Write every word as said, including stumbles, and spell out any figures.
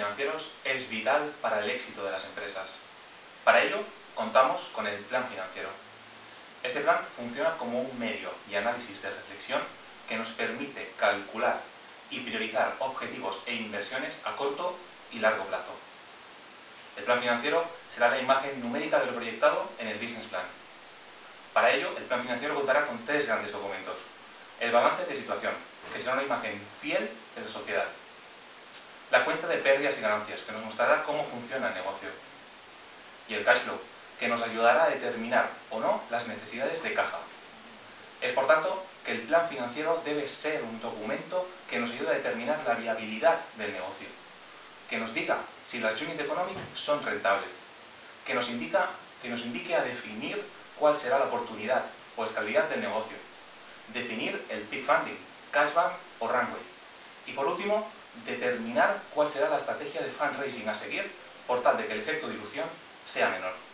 financieros es vital para el éxito de las empresas. Para ello, contamos con el plan financiero. Este plan funciona como un medio y análisis de reflexión que nos permite calcular y priorizar objetivos e inversiones a corto y largo plazo. El plan financiero será la imagen numérica de lo proyectado en el business plan. Para ello, el plan financiero contará con tres grandes documentos. El balance de situación, que será una imagen fiel de la sociedad. La cuenta de pérdidas y ganancias, que nos mostrará cómo funciona el negocio. Y el cash flow, que nos ayudará a determinar o no las necesidades de caja. Es por tanto que el plan financiero debe ser un documento que nos ayude a determinar la viabilidad del negocio, que nos diga si las unit economics son rentables, que nos, indica, que nos indique a definir cuál será la oportunidad o escalabilidad del negocio, definir el peak funding, cashback o runway, y por último, determinar cuál será la estrategia de fundraising a seguir por tal de que el efecto de dilución sea menor.